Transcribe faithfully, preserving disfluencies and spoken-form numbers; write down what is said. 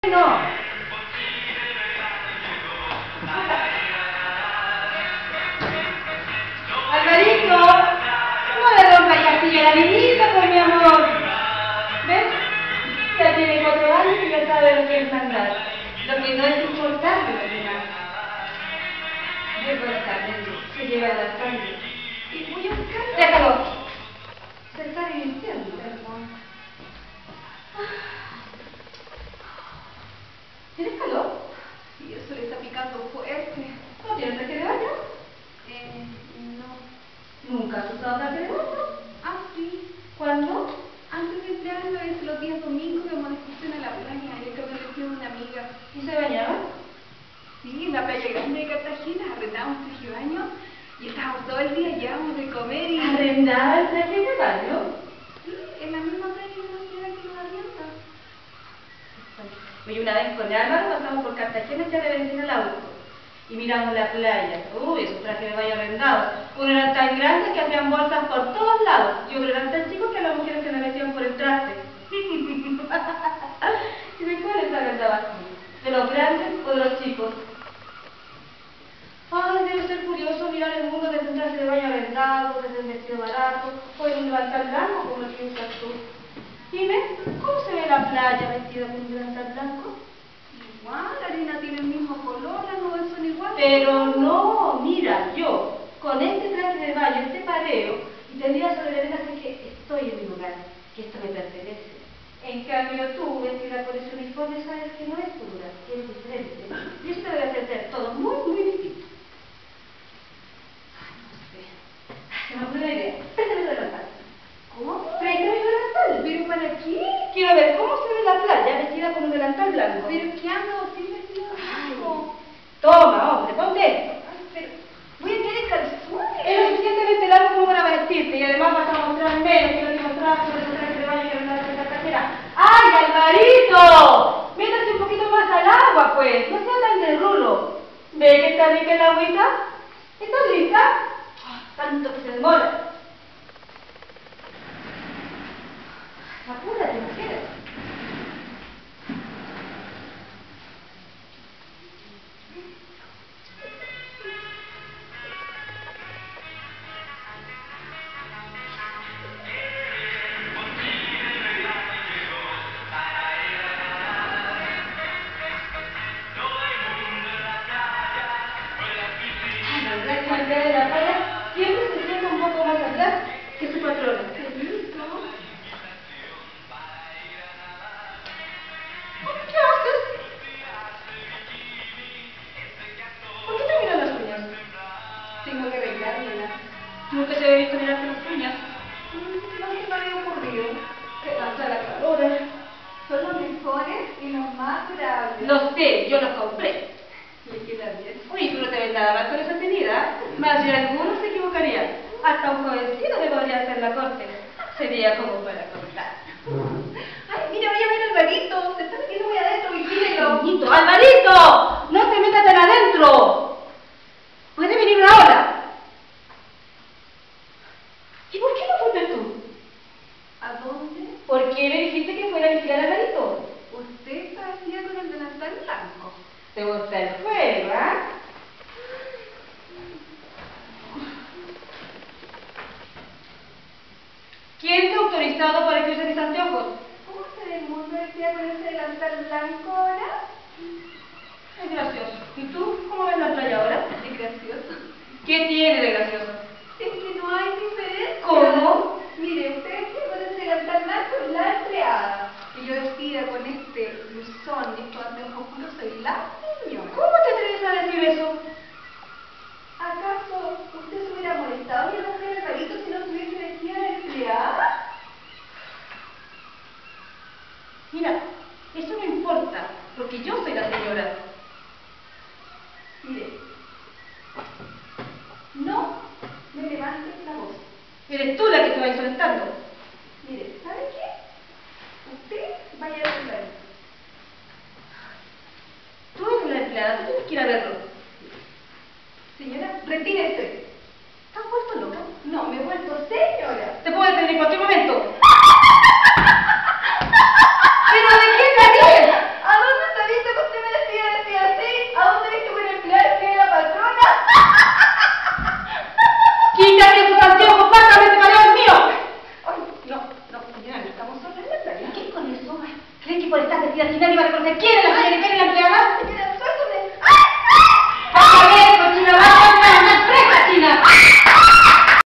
No. Alvarito, no le rompa el castillo a la niñita, pues mi amor. ¿Ves? Ya tiene cuatro años y ya sabe lo que es mandar. Lo que no es importante, lo demás. Muy buenas tardes, se lleva la sangre. Y voy a buscar. Déjalo. Se está divirtiendo, perdón. ¿Tienes calor? Sí, eso le está picando fuerte. ¿No tienes traje de baño? Eh, no. ¿Nunca has usado traje de baño? Ah, sí. ¿Cuándo? Antes de emplearlo es los días domingos que hemos discusión a la playa, y el que me recibió una amiga. ¿Y se bañaba? Sí, en la playa grande de Cartagena arrendamos un traje de baño y estábamos todo el día, llevábamos de comer y... ¿Arrendaba el traje de baño? Sí, en la misma playa de la ciudad que nos arrienda. Oye, una vez con Álvaro pasamos por Cartagena ya de benzina al auto y miramos la playa. Uy, esos trajes de baño arrendados. Uno eran tan grandes que hacían bolsas por todos lados y otro eran tan chicos que a las mujeres se le metían por el traste. ¿Y de cuáles arrendabas tú? ¿De los grandes o de los chicos? Ay, debe ser curioso mirar el mundo desde un traje de baño arrendado, desde un vestido barato o en un delantal blanco como el que usas tú. Dime, ¿cómo se ve la playa vestida con un delantal blanco? Igual, la arena tiene el mismo color, las nubes son iguales. Pero no, mira, yo, con este traje de baño, este pareo, y te miras sobre la arena, sé que estoy en mi lugar, que esto me pertenece. En cambio tú, vestida con ese uniforme, sabes que no es tu lugar, que es diferente. Y esto debe hacer ser todo muy, muy distinto. Ay, no sé. Se me ocurre una idea. Préstame el delantal. ¿Cómo? Préstame el delantal. ¿Pero para qué? Quiero ver cómo se ve la playa vestida con un delantal blanco. ¿Pero qué ando sin vestido blanco? Toma, hombre, ponte esto. Ay, pero voy a quedar en calzones. Es lo suficientemente largo como para vestirte y además vas a mostrar menos que el último traje sobre el traje de baño que vendrás en la cartera. ¡Ay, Alvarito! Métase un poquito más al agua, pues. No sea tan de rulo. ¿Ve que está rica el agüita? ¿Estás lista? Oh, tanto que se demora. Apúrate, mujer. La idea de la playa siempre se sienta un poco más atrás que su patrona. ¿Qué listo? ¿Qué haces? ¿Por qué te miras las uñas? Tengo que arreglármela. Nunca se había visto mirarte las uñas. Mm, No se me había ocurrido. Que lanza la calora. Son los mejores y los más durables. Lo sé, yo los compré. Le queda bien. Uy, tú no te ves nada mal con esa tenida. Más de algunos se equivocarían. Hasta un jovencito me podría hacer la corte. Sería como para contar. Ay, mira, vaya a ver Alvarito. Se está metiendo muy adentro, vigílelo. ¡Alvarito! ¡Alvarito! ¡No te metas tan adentro! ¿Puede venir ahora? ¿Y por qué no fuiste tú? ¿A dónde? ¿Por qué me dijiste que fuera a vigilar a Alvarito? Usted parecía con el delantal blanco. ¿Te gusta el juego, ah? ¿Quién te ha autorizado para que uses mis anteojos? ¿Cómo se ve el mundo vestida con ese delantal blanco ahora? Es gracioso. ¿Y tú cómo ves la playa ahora? Es gracioso. ¿Qué tiene de gracioso? Es que no hay diferencia. ¿Cómo? Mire, usted vestida con ese delantal blanco es la empleada. Y yo vestida con este blusón y estos anteojos oscuros soy la señora. ¿Cómo te atreves a decir eso? ¿Acaso usted se hubiera molestado y a la mujer Alvarito si no estuviese vestida de empleada? Mira, eso no importa, porque yo soy la señora. Mire, no me levantes la voz. Eres tú la que te va insolentando. Mire, ¿sabe qué? Usted vaya a ver Alvarito. Tú eres la empleada, tú tienes que ir a verlo. Señora, retírese. ¿Estás vuelto loca? No, me he vuelto señora. Te puedo detener en cualquier momento. ¿Pero de qué te ríes? ¿A dónde está por estar vestida así nadie va a reconocer quién es la señora y quién es la empleada.